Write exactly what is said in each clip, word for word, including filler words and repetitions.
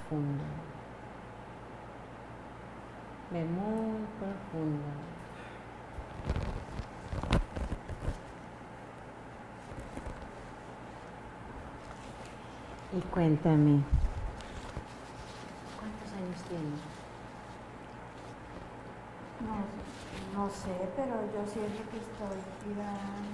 profundo. Ve muy profundo. Y cuéntame, ¿cuántos años tienes? No, no sé, pero yo siento que estoy girando.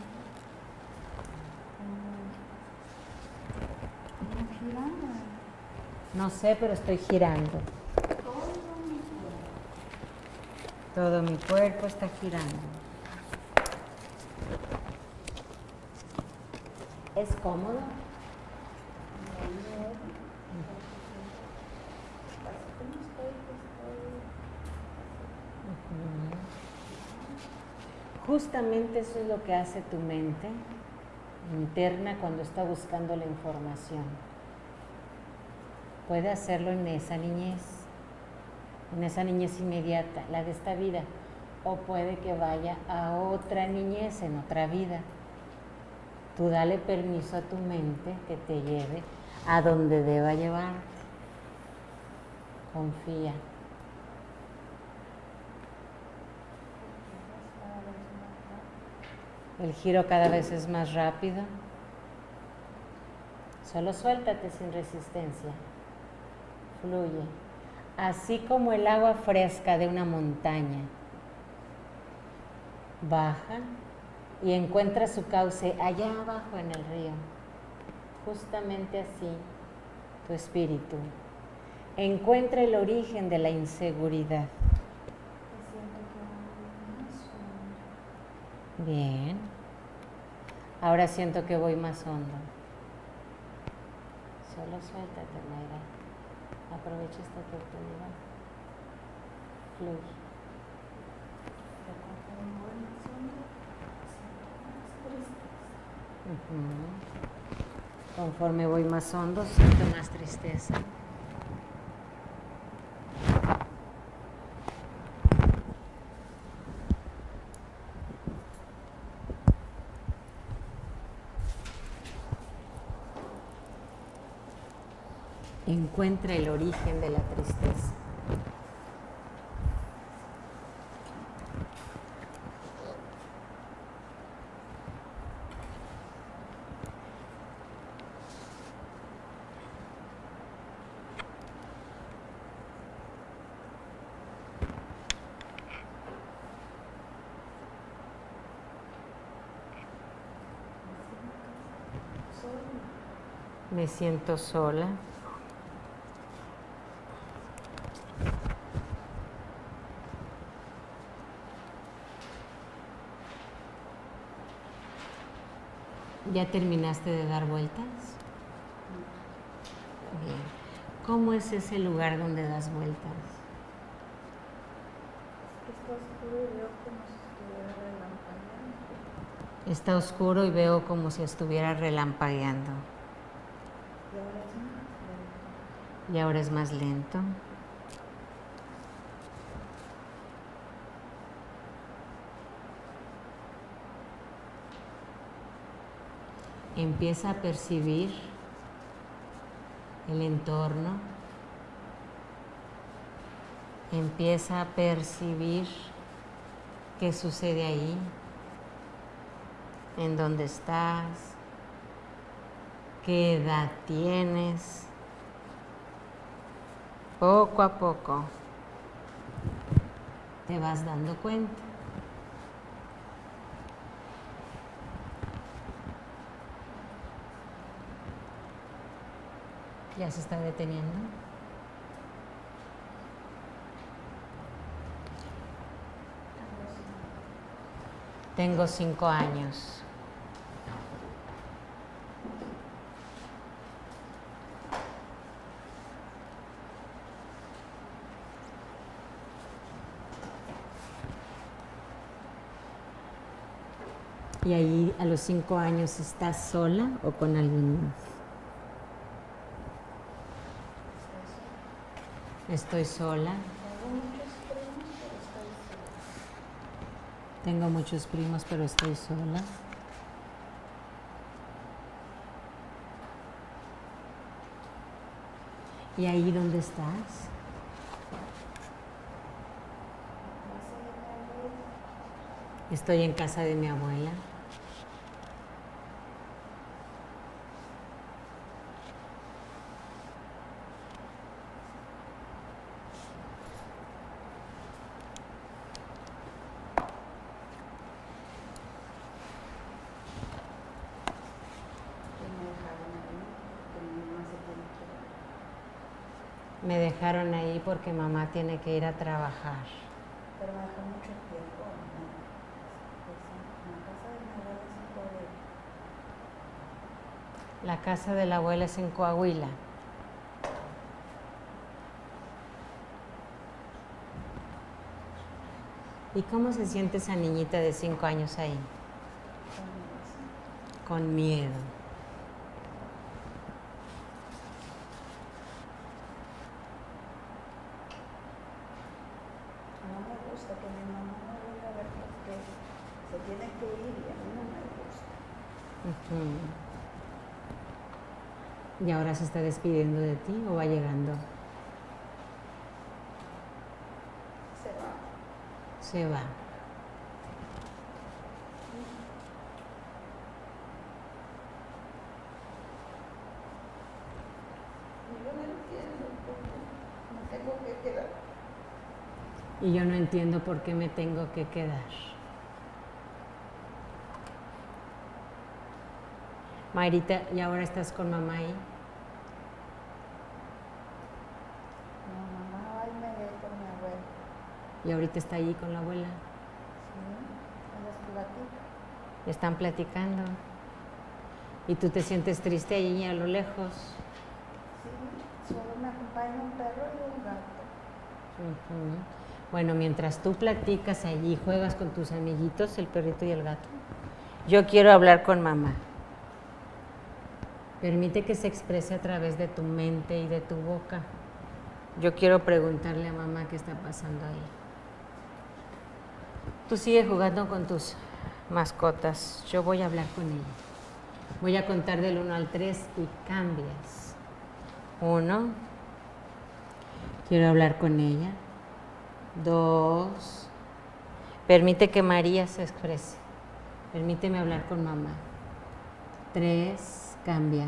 ¿Cómo girando? No sé, pero estoy girando. Todo mi cuerpo. Todo mi cuerpo está girando. ¿Es cómodo? Justamente eso es lo que hace tu mente interna cuando está buscando la información. Puede hacerlo en esa niñez, en esa niñez inmediata, la de esta vida, o puede que vaya a otra niñez en otra vida. Tú dale permiso a tu mente que te lleve a donde deba llevar. Confía. El giro cada vez es más rápido. Solo suéltate sin resistencia. Fluye. Así como el agua fresca de una montaña baja y encuentra su cauce allá abajo en el río. Justamente así, tu espíritu encuentra el origen de la inseguridad. Bien. Ahora siento que voy más hondo. Solo suéltate, Mayra. Aprovecha esta oportunidad. Fluye. Uh-huh. Conforme voy más hondo, siento más tristeza. Encuentra el origen de la tristeza. Me siento sola. ¿Ya terminaste de dar vueltas? Bien. ¿Cómo es ese lugar donde das vueltas? Está oscuro y veo como si estuviera relampagueando. Está oscuro y veo como si estuviera relampagueando. Y ahora es más lento. Y ahora es más lento. Empieza a percibir el entorno. Empieza a percibir qué sucede ahí, en dónde estás, qué edad tienes. Poco a poco te vas dando cuenta. Ya se está deteniendo. Tengo cinco años. ¿Y ahí a los cinco años estás sola o con alguien más? Estoy sola. Tengo muchos primos, pero estoy sola. Tengo muchos primos, pero estoy sola. ¿Y ahí dónde estás? Estoy en casa de mi abuela. Me dejaron ahí porque mamá tiene que ir a trabajar. Pero me dejó mucho tiempo. ¿No? En la casa de mi abuela es en Coahuila. La casa de la abuela es en Coahuila. ¿Y cómo se siente esa niñita de cinco años ahí? Con miedo. No me gusta que mi mamá me venga a ver porque se tiene que ir y a mí no me gusta. Uh-huh. ¿Y ahora se está despidiendo de ti o va llegando? Se va. Se va. Y yo no entiendo por qué me tengo que quedar. Y yo no entiendo por qué me tengo que quedar. Mayrita, ¿y ahora estás con mamá ahí? No, mamá, ay, me ve con mi abuela. ¿Y ahorita está ahí con la abuela? Sí, ellas platican. Están platicando. ¿Y tú te sientes triste ahí a lo lejos? Sí, solo me acompaña un perro y un gato. Uh-huh. Bueno, mientras tú platicas allí, juegas con tus amiguitos, el perrito y el gato, yo quiero hablar con mamá. Permite que se exprese a través de tu mente y de tu boca. Yo quiero preguntarle a mamá qué está pasando ahí. Tú sigue jugando con tus mascotas. Yo voy a hablar con ella. Voy a contar del uno al tres y cambias. Uno. Quiero hablar con ella. Dos. Permite que María se exprese. Permíteme hablar con mamá. Tres. Cambia.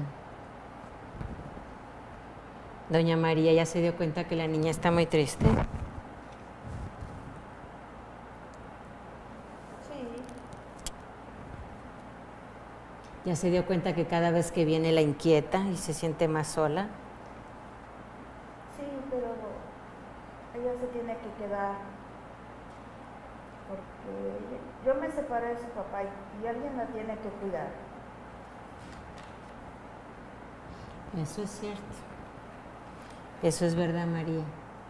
Doña María ya se dio cuenta que la niña está muy triste. Sí. Ya se dio cuenta que cada vez que viene la inquieta y se siente más sola. Sí, pero ella se tiene que quedar porque yo me separé de su papá y, y alguien la tiene que cuidar. Eso es cierto. Eso es verdad, María.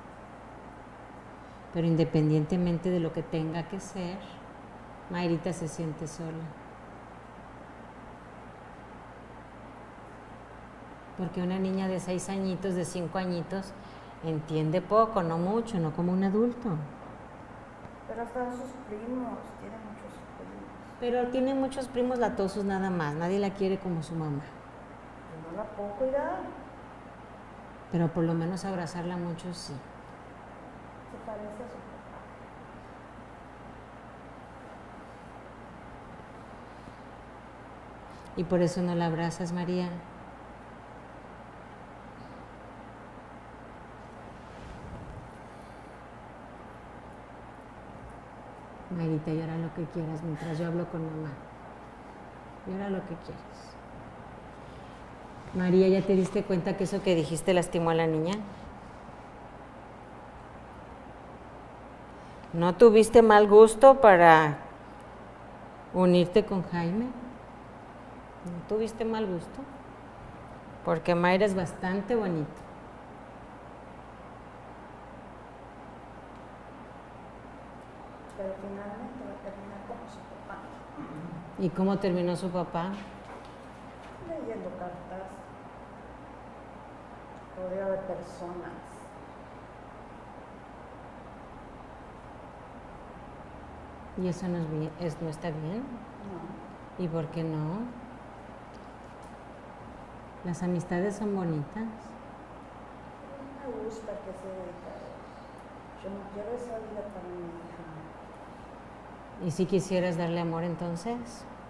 Pero independientemente de lo que tenga que ser, Mayrita se siente sola. Porque una niña de seis añitos, de cinco añitos, entiende poco, no mucho, no como un adulto. Pero hasta sus primos, tiene muchos primos. Pero tiene muchos primos latosos nada más, nadie la quiere como su mamá. Yo no la puedo cuidar. Pero por lo menos abrazarla mucho sí. Se parece a su papá. Y por eso no la abrazas, María. Mayrita, llora lo que quieras mientras yo hablo con mamá. Llora lo que quieras. María, ¿ya te diste cuenta que eso que dijiste lastimó a la niña? ¿No tuviste mal gusto para unirte con Jaime? ¿No tuviste mal gusto? Porque Mayra es bastante bonito. Pero finalmente va a terminar como su papá. ¿Y cómo terminó su papá? Leyendo cartas, rodeado de personas. ¿Y eso no, es bien, es, no está bien? No. ¿Y por qué no? Las amistades son bonitas. gusta que se dedica. Yo no quiero esa vida para mi hija. ¿Y si quisieras darle amor entonces?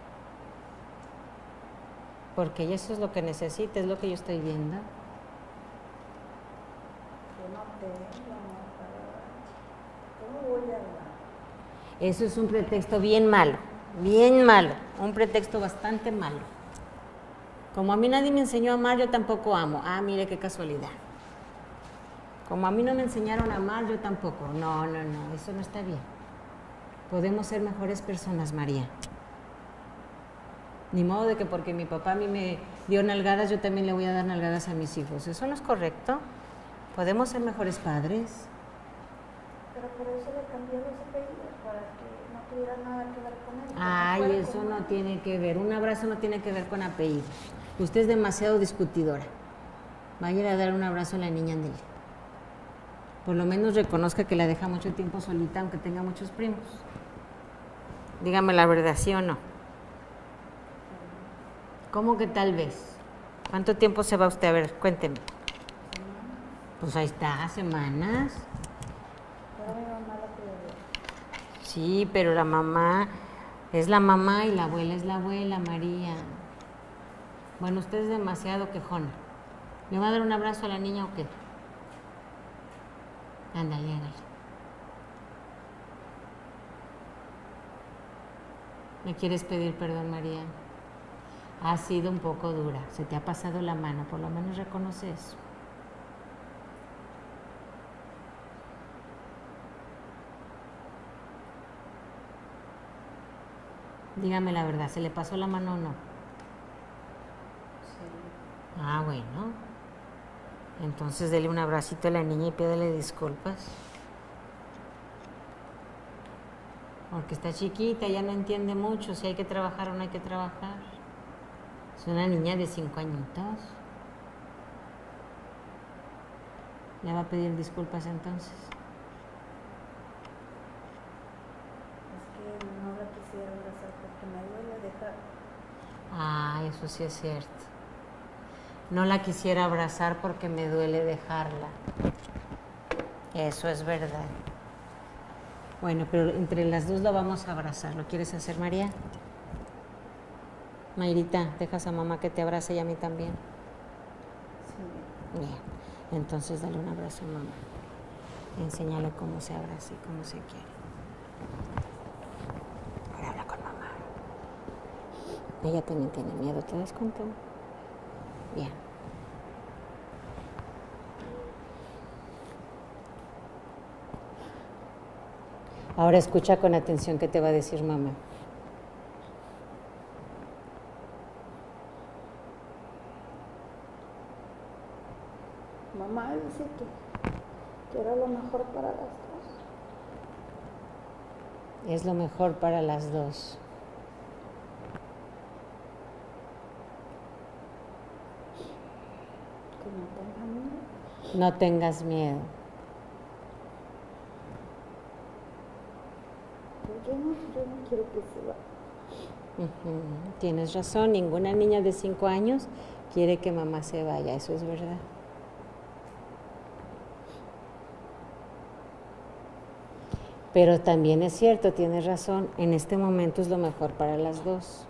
Porque ella eso es lo que necesita, es lo que yo estoy viendo. Yo no tengo amor para dar. ¿Cómo voy a dar? Eso es un pretexto bien malo, bien malo, un pretexto bastante malo. Como a mí nadie me enseñó a amar, yo tampoco amo. Ah, mire qué casualidad. Como a mí no me enseñaron a amar, yo tampoco. No, no, no, eso no está bien. Podemos ser mejores personas, María. Ni modo de que porque mi papá a mí me dio nalgadas, yo también le voy a dar nalgadas a mis hijos. Eso no es correcto. Podemos ser mejores padres. Pero por eso le cambié los apellidos, para que no tuviera nada que ver con él. Ay, eso no tiene que ver. Un abrazo no tiene que ver con apellidos. Usted es demasiado discutidora. Vaya a dar un abrazo a la niña, ándele. Por lo menos reconozca que la deja mucho tiempo solita, aunque tenga muchos primos. Dígame la verdad, ¿sí o no? ¿Cómo que tal vez? ¿Cuánto tiempo se va usted? A ver, cuénteme. Pues ahí está, semanas. Pero mi mamá la cuidó. Sí, pero la mamá es la mamá y la abuela es la abuela, María. Bueno, usted es demasiado quejona. ¿Le va a dar un abrazo a la niña o qué? Ándale, ándale. ¿Me quieres pedir perdón, María? Ha sido un poco dura, se te ha pasado la mano, por lo menos reconoce eso. Dígame la verdad, ¿se le pasó la mano o no? Sí. Ah, bueno. Entonces dele un abracito a la niña y pídele disculpas. Porque está chiquita, ya no entiende mucho, si hay que trabajar o no hay que trabajar. Es una niña de cinco añitos. ¿Le va a pedir disculpas entonces? Es que no la quisiera abrazar porque me duele dejar. Ah, eso sí es cierto. No la quisiera abrazar porque me duele dejarla. Eso es verdad. Bueno, pero entre las dos lo vamos a abrazar. ¿Lo quieres hacer, María? Mayrita, ¿dejas a mamá que te abrace y a mí también? Sí. Bien. Entonces dale un abrazo a mamá. Enséñale cómo se abraza y cómo se quiere. Ahora habla con mamá. Ella también tiene miedo, ¿te das cuenta? Bien. Ahora escucha con atención qué te va a decir mamá. Mamá dice que, que era lo mejor para las dos. Es lo mejor para las dos. Que no tenga miedo. No tengas miedo. Yo no, yo no quiero que se vaya. Uh-huh. Tienes razón, ninguna niña de cinco años quiere que mamá se vaya, eso es verdad. Pero también es cierto, tienes razón, en este momento es lo mejor para las dos.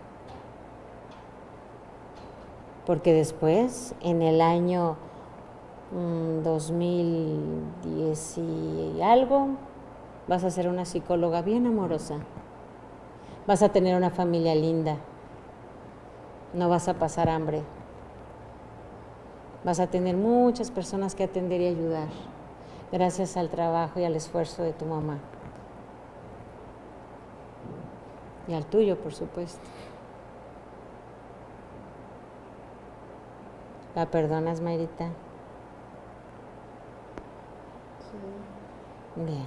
Porque después, en el año mmm, dos mil diez y algo, vas a ser una psicóloga bien amorosa. Vas a tener una familia linda. No vas a pasar hambre. Vas a tener muchas personas que atender y ayudar, gracias al trabajo y al esfuerzo de tu mamá. Y al tuyo, por supuesto. ¿La perdonas, Mayrita? Sí. Bien.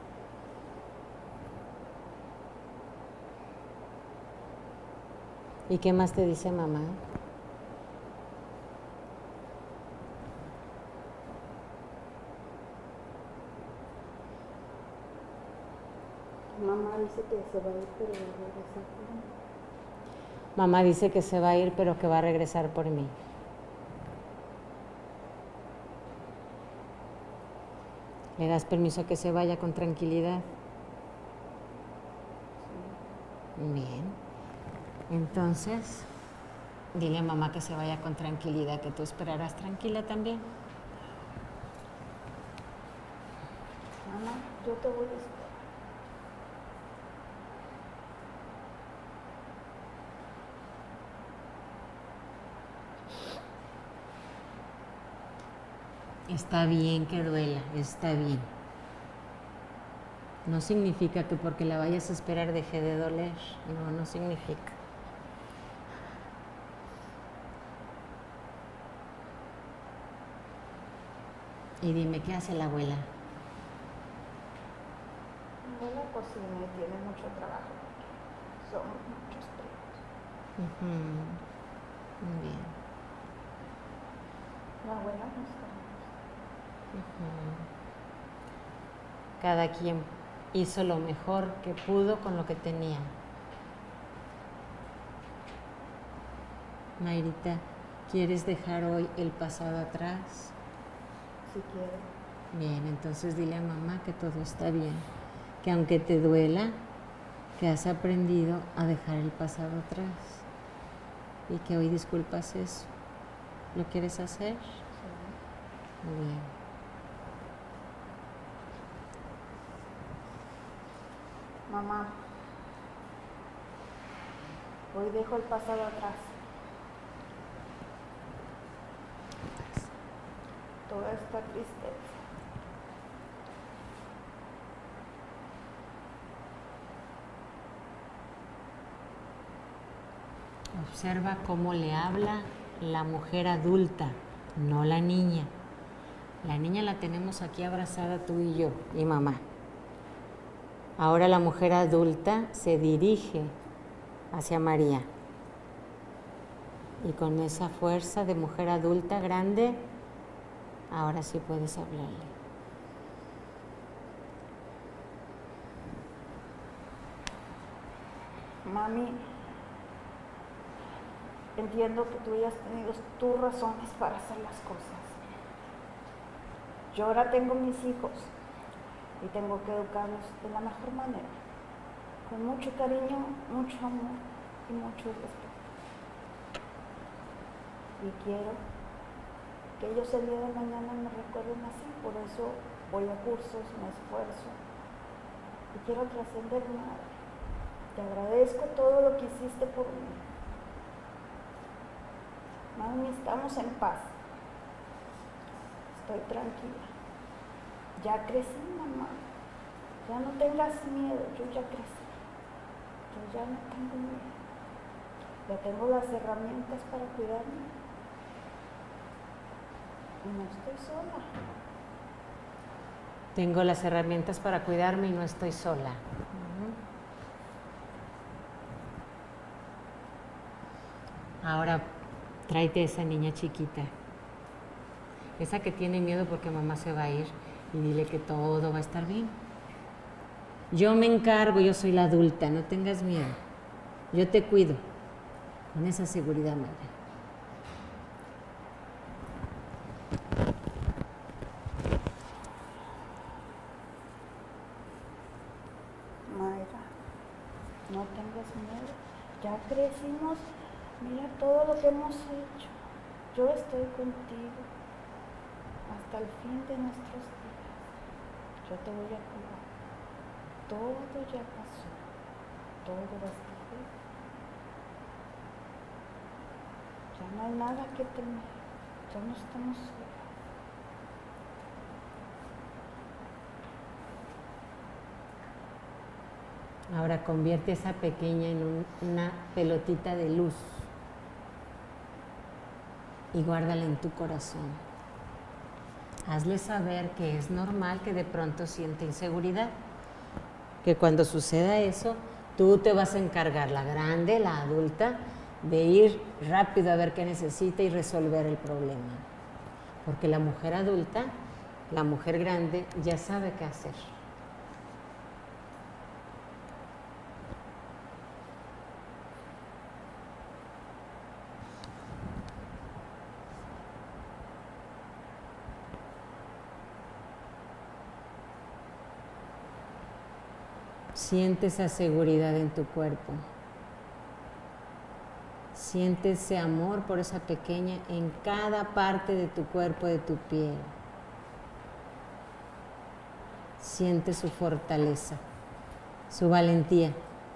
¿Y qué más te dice mamá? Mamá dice que se va a ir, pero va a regresar por mí. Mamá dice que se va a ir, pero que va a regresar por mí. ¿Le das permiso a que se vaya con tranquilidad? Bien. Entonces, dile a mamá que se vaya con tranquilidad, que tú esperarás tranquila también. Mamá, yo te voy a esperar. Está bien que duela, está bien. No significa que porque la vayas a esperar deje de doler. No, no significa. Y dime, ¿qué hace la abuela? La abuela cocina y tiene mucho trabajo. Somos muchos primos. Uh-huh. Muy bien. La abuela nos conoce. Uh-huh. Cada quien hizo lo mejor que pudo con lo que tenía. Mayrita, ¿quieres dejar hoy el pasado atrás? Si quiere. Bien, entonces dile a mamá que todo está bien, que aunque te duela, que has aprendido a dejar el pasado atrás y que hoy disculpas eso. ¿Lo quieres hacer? Sí. Muy bien. Mamá, hoy dejo el pasado atrás. Toda esta tristeza. Observa cómo le habla la mujer adulta, no la niña. La niña la tenemos aquí abrazada tú y yo, y mamá. Ahora la mujer adulta se dirige hacia María. Y con esa fuerza de mujer adulta grande, ahora sí puedes hablarle. Mami, entiendo que tú hayas tenido tus razones para hacer las cosas. Yo ahora tengo mis hijos y tengo que educarlos de la mejor manera, con mucho cariño, mucho amor y mucho respeto. Y quiero que ellos el día de mañana me recuerden así, por eso voy a cursos, me esfuerzo y quiero trascender nada. Te agradezco todo lo que hiciste por mí. Mami, estamos en paz. Estoy tranquila. Ya crecí, mamá. Ya no tengas miedo, yo ya crecí. Yo ya no tengo miedo. Ya tengo las herramientas para cuidarme. Y no estoy sola. Tengo las herramientas para cuidarme y no estoy sola. Ahora, tráete a esa niña chiquita. Esa que tiene miedo porque mamá se va a ir, y dile que todo va a estar bien. Yo me encargo, yo soy la adulta, no tengas miedo. Yo te cuido. Con esa seguridad, Mayra. Mayra, no tengas miedo. Ya crecimos. Mira todo lo que hemos hecho. Yo estoy contigo hasta el fin de nuestros días. Yo te voy a cuidar. Todo ya pasó. Todo va a estar bien. Ya no hay nada que temer. Ya no estamos solos. Ahora convierte a esa pequeña en un, una pelotita de luz y guárdala en tu corazón. Hazle saber que es normal que de pronto siente inseguridad, que cuando suceda eso, tú te vas a encargar, la grande, la adulta, de ir rápido a ver qué necesita y resolver el problema. Porque la mujer adulta, la mujer grande, ya sabe qué hacer. Siente esa seguridad en tu cuerpo. Siente ese amor por esa pequeña en cada parte de tu cuerpo, de tu piel. Siente su fortaleza, su valentía.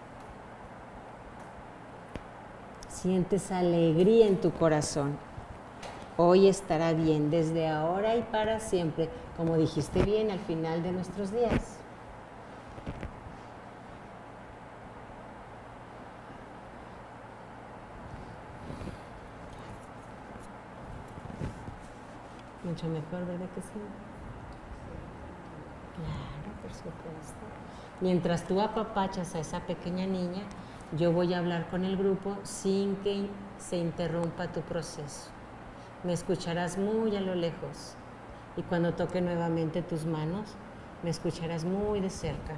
Siente esa alegría en tu corazón. Hoy estará bien, desde ahora y para siempre, como dijiste bien al final de nuestros días. Mucho mejor, ¿verdad que sí? Claro, por supuesto. Mientras tú apapachas a esa pequeña niña, yo voy a hablar con el grupo sin que se interrumpa tu proceso. Me escucharás muy a lo lejos y cuando toque nuevamente tus manos, me escucharás muy de cerca.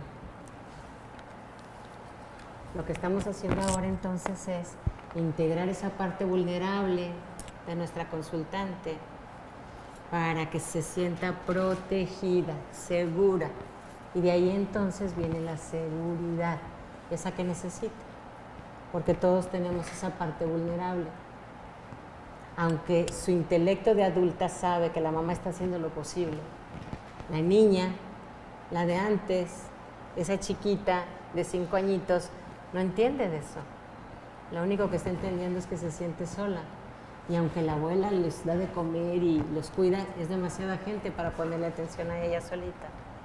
Lo que estamos haciendo ahora entonces es integrar esa parte vulnerable de nuestra consultante para que se sienta protegida, segura. Y de ahí entonces viene la seguridad, esa que necesita, porque todos tenemos esa parte vulnerable. Aunque su intelecto de adulta sabe que la mamá está haciendo lo posible, la niña, la de antes, esa chiquita de cinco añitos, no entiende de eso. Lo único que está entendiendo es que se siente sola. Y aunque la abuela les da de comer y los cuida, es demasiada gente para ponerle atención a ella solita.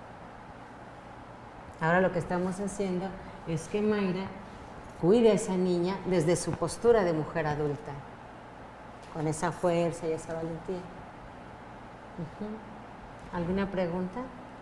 Ahora lo que estamos haciendo es que Mayra cuide a esa niña desde su postura de mujer adulta, con esa fuerza y esa valentía. Uh-huh. ¿Alguna pregunta?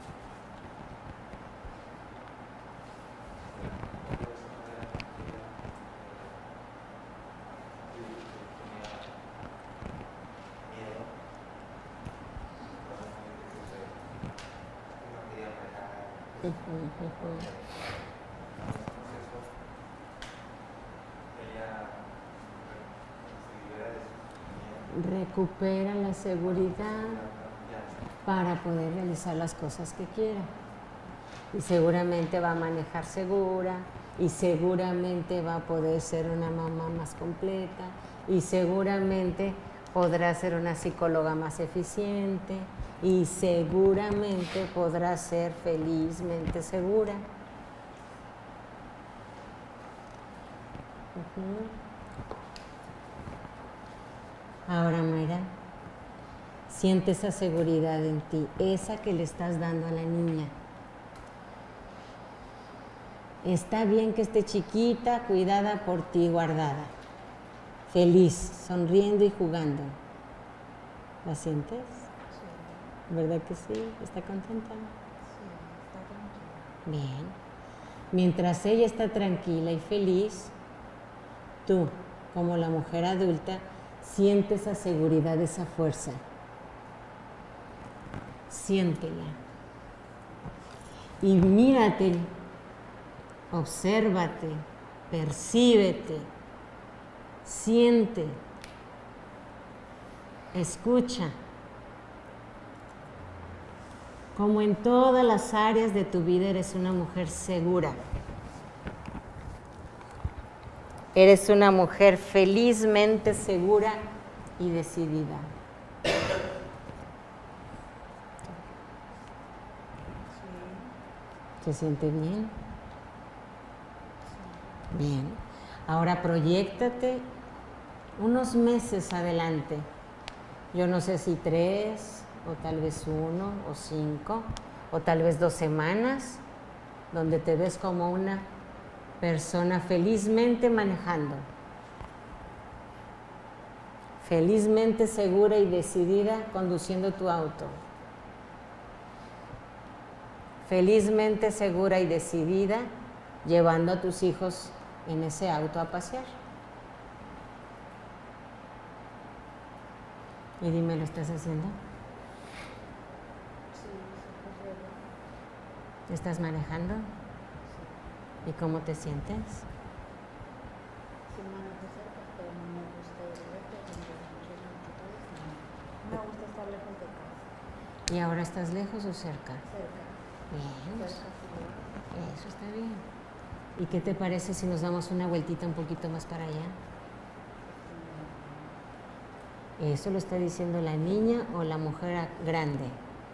Recupera la seguridad para poder realizar las cosas que quiera. Y seguramente va a manejar segura, y seguramente va a poder ser una mamá más completa, y seguramente podrá ser una psicóloga más eficiente, y seguramente podrá ser felizmente segura. Uh-huh. Ahora, Mayra, siente esa seguridad en ti, esa que le estás dando a la niña. Está bien que esté chiquita, cuidada por ti, guardada, feliz, sonriendo y jugando. ¿La sientes? Sí. ¿Verdad que sí? ¿Está contenta? Sí, está tranquila. Bien. Mientras ella está tranquila y feliz, tú, como la mujer adulta, siente esa seguridad, esa fuerza. Siéntela. Y mírate, obsérvate, percíbete, siente, escucha. Como en todas las áreas de tu vida eres una mujer segura. Eres una mujer felizmente segura y decidida. ¿Se siente bien? Bien. Ahora proyéctate unos meses adelante. Yo no sé si tres, o tal vez uno, o cinco, o tal vez dos semanas, donde te ves como una persona felizmente manejando, felizmente segura y decidida conduciendo tu auto, felizmente segura y decidida llevando a tus hijos en ese auto a pasear. Y dime, ¿lo estás haciendo? Sí, sí, ¿Estás manejando? sí. ¿Y cómo te sientes? Sí, manejo cerca, pero no me gusta ir lejos, donde muchos multitudes, no. Me gusta estar lejos de casa. ¿Y ahora estás lejos o cerca? Cerca. Bien. Eso está bien. ¿Y qué te parece si nos damos una vueltita un poquito más para allá? ¿Eso lo está diciendo la niña o la mujer grande?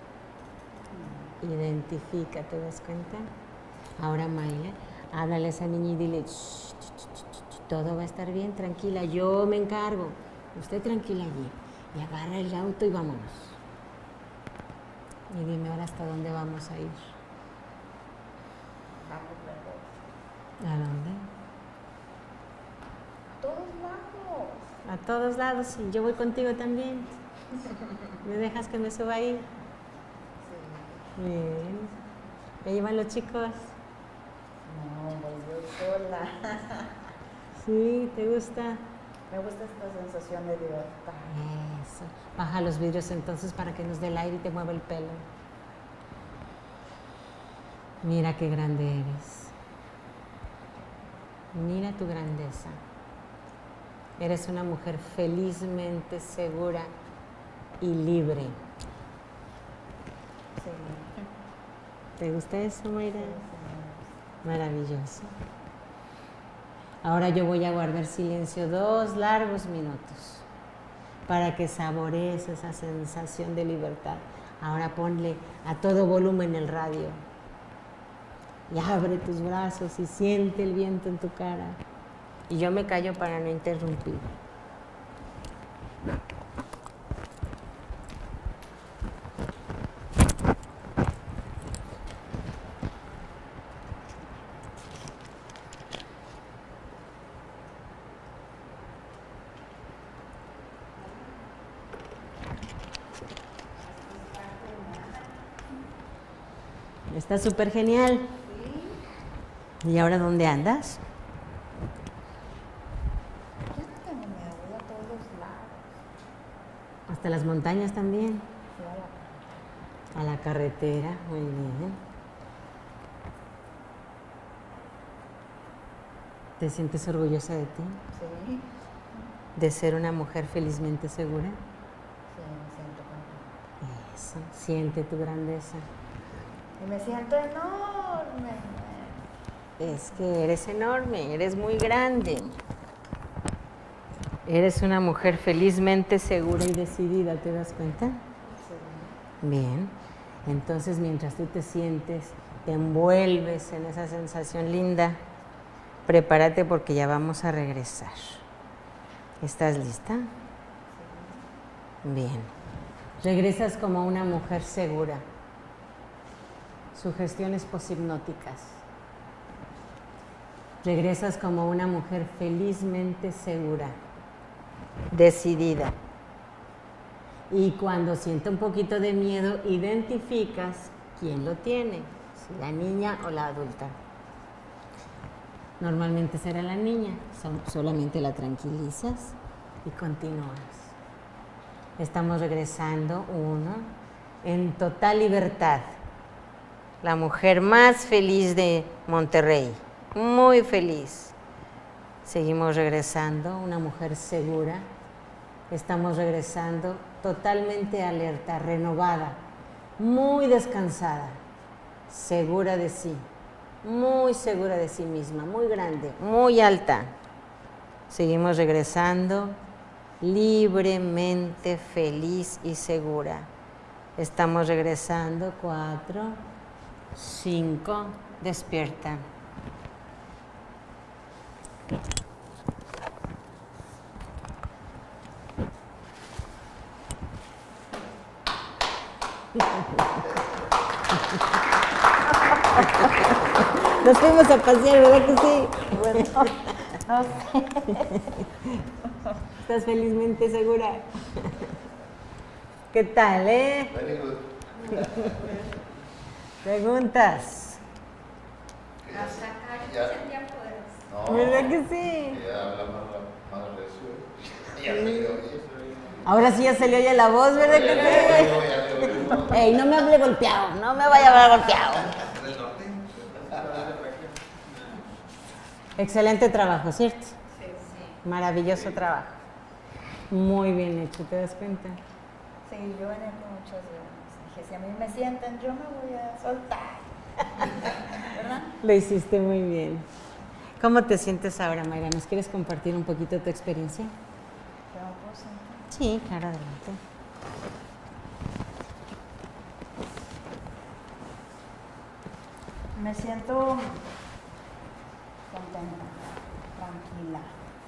Identifica, ¿te das cuenta? Ahora, Mayla, háblale a esa niña y dile, shh, shh, shh, shh, todo va a estar bien, tranquila, yo me encargo. Usted tranquila allí. Y agarra el auto y vámonos. Y dime ahora hasta dónde vamos a ir. ¿A dónde? A todos lados. A todos lados, sí. Yo voy contigo también. ¿Me dejas que me suba ahí? Sí. Bien. ¿Me llevan los chicos? No, voy yo sola. Sí, ¿te gusta? Me gusta esta sensación de libertad. Eso. Baja los vidrios entonces para que nos dé el aire y te mueva el pelo. Mira qué grande eres. Mira tu grandeza. Eres una mujer felizmente segura y libre. Sí. ¿Te gusta eso, Mayra? Sí, sí. Maravilloso. Ahora yo voy a guardar silencio dos largos minutos para que saborees esa sensación de libertad. Ahora ponle a todo volumen el radio y abre tus brazos y siente el viento en tu cara. Y yo me callo para no interrumpir. Está súper genial. Sí. ¿Y ahora dónde andas? Ya no tengo miedo, voy a todos lados. Hasta las montañas también. Fui a la A la carretera, muy bien. ¿Te sientes orgullosa de ti? Sí. ¿De ser una mujer felizmente segura? Sí, me siento contenta. Eso, siente tu grandeza. Y me siento enorme. Es que eres enorme, eres muy grande. Eres una mujer felizmente segura y decidida, ¿te das cuenta? Sí. Bien. Entonces, mientras tú te sientes, te envuelves en esa sensación linda, prepárate porque ya vamos a regresar. ¿Estás lista? Sí. Bien. Regresas como una mujer segura. Sugestiones poshipnóticas. Regresas como una mujer felizmente segura, decidida. Y cuando siente un poquito de miedo, identificas quién lo tiene, si la niña o la adulta. Normalmente será la niña, solamente la tranquilizas y continúas. Estamos regresando, uno, en total libertad. La mujer más feliz de Monterrey, muy feliz. Seguimos regresando, una mujer segura. Estamos regresando totalmente alerta, renovada, muy descansada, segura de sí, muy segura de sí misma, muy grande, muy alta. Seguimos regresando libremente feliz y segura. Estamos regresando, cuatro, cinco, despierta. Nos fuimos a pasear, ¿verdad que sí? Bueno, no sé. ¿Estás felizmente segura? ¿Qué tal, eh? ¿Preguntas? Hasta acá yo me sentía poderosa. No, ¿Verdad que sí? ya habla más, más recio. Ya me lo oí. Ahora sí ya se le oye la voz, ¿verdad que Ya sí? le oigo, ya le oigo. Ey, no me hable golpeado, no me vaya a hablar golpeado. ¿Del norte? Excelente trabajo, ¿cierto? Sí, sí. Maravilloso trabajo. Muy bien hecho, ¿te das cuenta? Sí, yo venía con muchas ganas. Dije, si a mí me sienten, yo me voy a soltar. Lo hiciste muy bien. ¿Cómo te sientes ahora, Mayra? ¿Nos quieres compartir un poquito tu experiencia? ¿Qué me puedo sentir? Sí, claro, adelante. Me siento contenta, tranquila,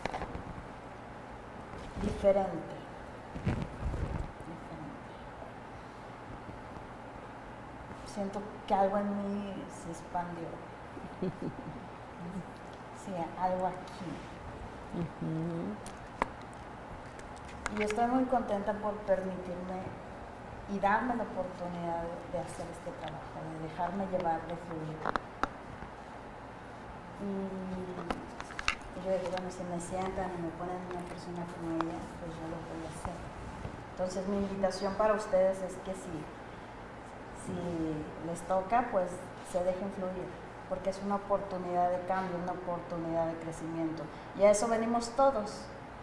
diferente. diferente. Siento que algo en mí se expandió. Sí, algo aquí. Uh-huh. Y estoy muy contenta por permitirme y darme la oportunidad de, de hacer este trabajo, de dejarme llevar, de fluir. Y, y yo digo, bueno, si me sientan y me ponen una persona como ella, pues yo lo voy a hacer. Entonces mi invitación para ustedes es que si, si les toca, pues se dejen fluir, porque es una oportunidad de cambio, una oportunidad de crecimiento. Y a eso venimos todos.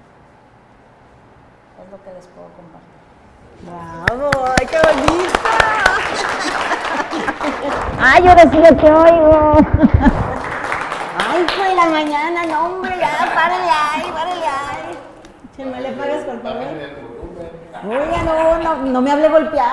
Es lo que les puedo compartir. ¡Bravo! ¡Ay, qué bonita! ¡Ay, ahora sí lo que oigo! ¡Ay, fue la mañana! ¡No, hombre! ¡Ya, párale ahí, párale ahí! Chema, ¿le pagas, por favor? Bajen el volumen. Oiga, no, no, no me hable golpeado.